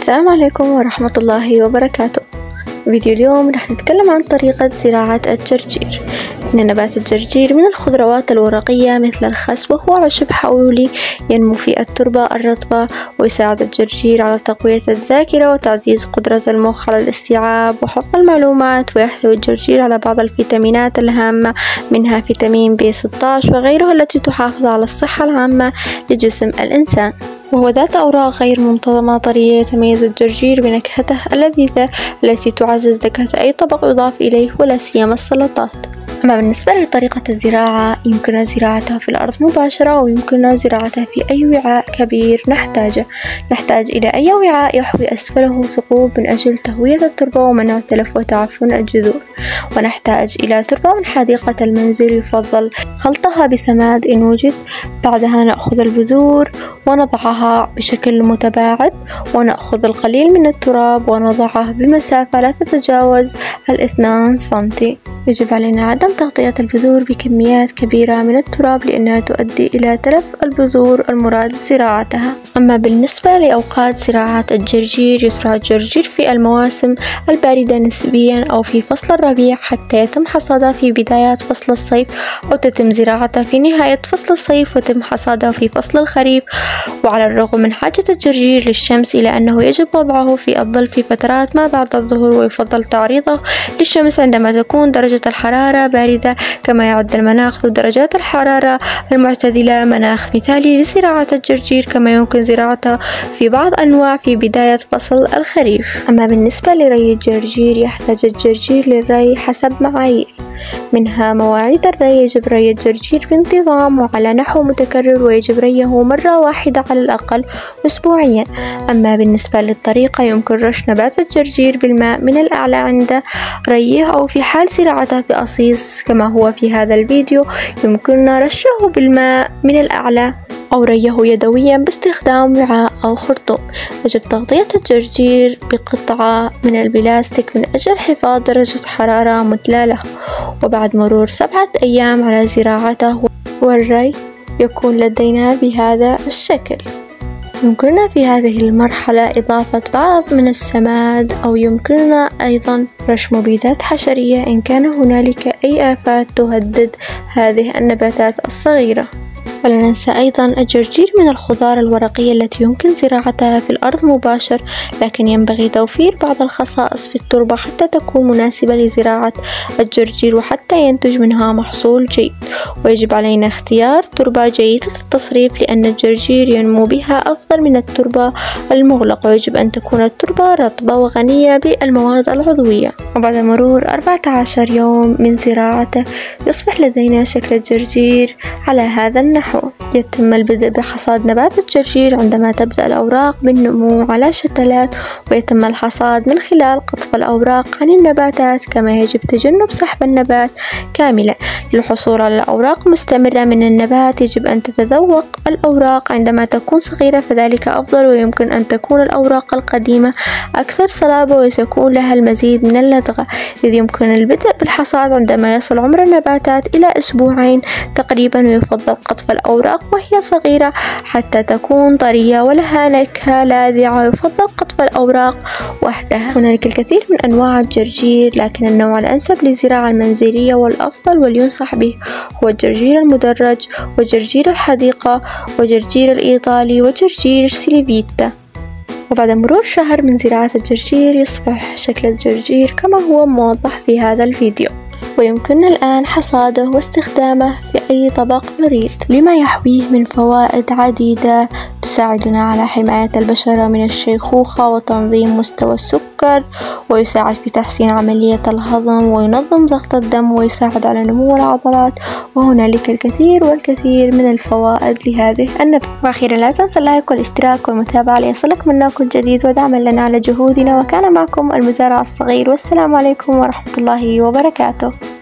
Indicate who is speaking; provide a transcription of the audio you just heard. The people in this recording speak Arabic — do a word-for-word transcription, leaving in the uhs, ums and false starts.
Speaker 1: السلام عليكم ورحمة الله وبركاته. فيديو اليوم رح نتكلم عن طريقة زراعة الجرجير. إن نبات الجرجير من الخضروات الورقية مثل الخس، وهو عشب حولي ينمو في التربة الرطبة، ويساعد الجرجير على تقوية الذاكرة وتعزيز قدرة المخ على الاستيعاب وحفظ المعلومات. ويحتوي الجرجير على بعض الفيتامينات الهامة، منها فيتامين بي ستة عشر وغيره، التي تحافظ على الصحة العامة لجسم الإنسان. وهو ذات أوراق غير منتظمة طرية. يتميز الجرجير بنكهته اللذيذة التي تعزز نكهة أي طبق يضاف إليه، ولا سيما السلطات. أما بالنسبة لطريقة الزراعة، يمكن زراعتها في الأرض مباشرة، ويمكن زراعتها في أي وعاء كبير نحتاجه. نحتاج إلى أي وعاء يحوي أسفله ثقوب من أجل تهوية التربة ومنع تلف وتعفن الجذور. ونحتاج إلى تربة من حديقة المنزل، يفضل خلطها بسماد إن وجد. بعدها نأخذ البذور ونضعها بشكل متباعد، ونأخذ القليل من التراب ونضعه بمسافة لا تتجاوز الاثنان سنتي. يجب علينا عدم تغطية البذور بكميات كبيرة من التراب، لأنها تؤدي إلى تلف البذور المراد زراعتها. أما بالنسبة لأوقات زراعة الجرجير، يزرع الجرجير في المواسم الباردة نسبيا، أو في فصل الربيع حتى يتم حصاده في بدايات فصل الصيف، أو تتم زراعته في نهاية فصل الصيف وتم حصاده في فصل الخريف. وعلى الرغم من حاجة الجرجير للشمس، إلا أنه يجب وضعه في الظل في فترات ما بعد الظهر، ويفضل تعريضه للشمس عندما تكون درجة الحرارة باردة. كما يعد المناخ ذو درجات الحرارة المعتدلة مناخ مثالي لزراعة الجرجير، كما يمكن زراعته في بعض أنواع في بداية فصل الخريف. أما بالنسبة لري الجرجير، يحتاج الجرجير للري حسب معايير، منها مواعيد الري. يجب ري الجرجير بانتظام وعلى نحو متكرر، ويجب ريه مرة واحدة على الأقل أسبوعيا. أما بالنسبة للطريقة، يمكن رش نبات الجرجير بالماء من الأعلى عند ريه، أو في حال زراعته في أصيص كما هو في هذا الفيديو، يمكننا رشه بالماء من الأعلى، أو ريه يدويا باستخدام وعاء أو خرطوم. يجب تغطية الجرجير بقطعة من البلاستيك من أجل حفاظ درجة حرارة مثلى له. وبعد مرور سبعة أيام على زراعته والري، يكون لدينا بهذا الشكل. يمكننا في هذه المرحلة إضافة بعض من السماد، أو يمكننا أيضا رش مبيدات حشرية إن كان هنالك أي آفات تهدد هذه النباتات الصغيرة. ولا ننسى أيضا الجرجير من الخضار الورقية التي يمكن زراعتها في الأرض مباشر، لكن ينبغي توفير بعض الخصائص في التربة حتى تكون مناسبة لزراعة الجرجير، وحتى ينتج منها محصول جيد. ويجب علينا اختيار تربة جيدة التصريف، لأن الجرجير ينمو بها أفضل من التربة المغلقة. ويجب أن تكون التربة رطبة وغنية بالمواد العضوية. وبعد مرور أربعة عشر يوم من زراعته، يصبح لدينا شكل الجرجير على هذا النحو. يتم البدء بحصاد نبات الجرجير عندما تبدأ الأوراق بالنمو على شتلات، ويتم الحصاد من خلال قطف الأوراق عن النباتات. كما يجب تجنب سحب النبات كاملا. للحصول على أوراق مستمرة من النبات، يجب أن تتذوق الأوراق عندما تكون صغيرة، فذلك أفضل. ويمكن أن تكون الأوراق القديمة أكثر صلابة، وسيكون لها المزيد من اللدغة، إذ يمكن البدء بالحصاد عندما يصل عمر النباتات إلى أسبوعين تقريبا. ويفضل قطف الأوراق وهي صغيرة حتى تكون طرية ولها نكهة لاذعة. ويفضل قطف الأوراق وحدها. هناك الكثير من أنواع الجرجير، لكن النوع الأنسب للزراعة المنزلية والأفضل والينصح به هو الجرجير المدرج، وجرجير الحديقة، وجرجير الإيطالي، وجرجير سيليفيتا. وبعد مرور شهر من زراعة الجرجير، يصبح شكل الجرجير كما هو موضح في هذا الفيديو. ويمكننا الآن حصاده واستخدامه في أي طبق نريد، لما يحويه من فوائد عديدة تساعدنا على حماية البشرة من الشيخوخة وتنظيم مستوى السكر، ويساعد في تحسين عملية الهضم، وينظم ضغط الدم، ويساعد على نمو العضلات. وهنالك الكثير والكثير من الفوائد لهذه النبتة. وأخيرا لا تنسى اللايك والاشتراك والمتابعة ليصلك منا كل جديد، ودعما لنا على جهودنا. وكان معكم المزارع الصغير، والسلام عليكم ورحمة الله وبركاته.